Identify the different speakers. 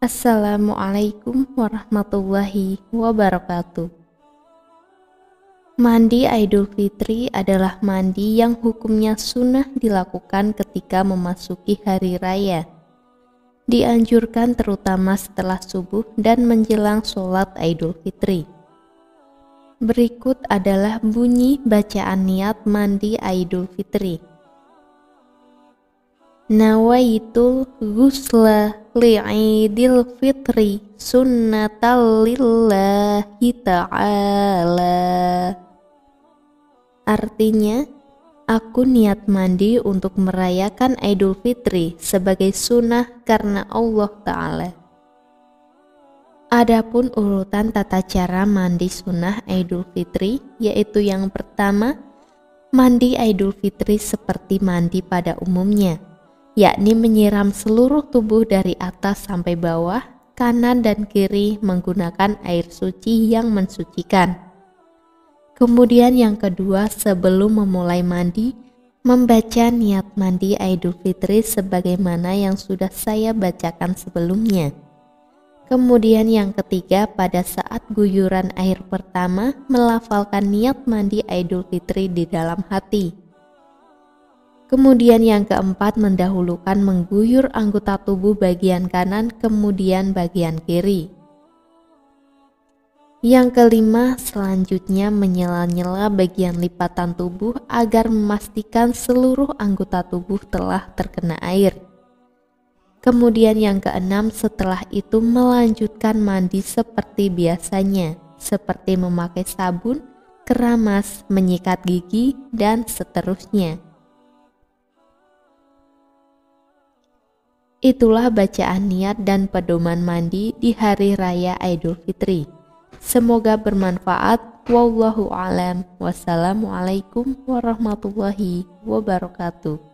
Speaker 1: Assalamualaikum warahmatullahi wabarakatuh. Mandi Idul Fitri adalah mandi yang hukumnya sunnah dilakukan ketika memasuki hari raya. Dianjurkan terutama setelah subuh dan menjelang sholat Idul Fitri. Berikut adalah bunyi bacaan niat mandi Idul Fitri. Nawaitul ghusla li'idil fitri sunnatal lillahi ta'ala. Artinya, aku niat mandi untuk merayakan Idul Fitri sebagai sunnah karena Allah Ta'ala. Adapun urutan tata cara mandi sunnah Idul Fitri, yaitu yang pertama, mandi Idul Fitri seperti mandi pada umumnya, yakni menyiram seluruh tubuh dari atas sampai bawah, kanan dan kiri menggunakan air suci yang mensucikan. Kemudian yang kedua, sebelum memulai mandi, membaca niat mandi Idul Fitri sebagaimana yang sudah saya bacakan sebelumnya. Kemudian yang ketiga, pada saat guyuran air pertama, melafalkan niat mandi Idul Fitri di dalam hati. Kemudian yang keempat, mendahulukan mengguyur anggota tubuh bagian kanan, kemudian bagian kiri. Yang kelima, selanjutnya menyela-nyela bagian lipatan tubuh agar memastikan seluruh anggota tubuh telah terkena air. Kemudian yang keenam, setelah itu melanjutkan mandi seperti biasanya, seperti memakai sabun, keramas, menyikat gigi, dan seterusnya. Itulah bacaan niat dan pedoman mandi di hari raya Idul Fitri. Semoga bermanfaat. Wallahu a'lam. Wassalamualaikum warahmatullahi wabarakatuh.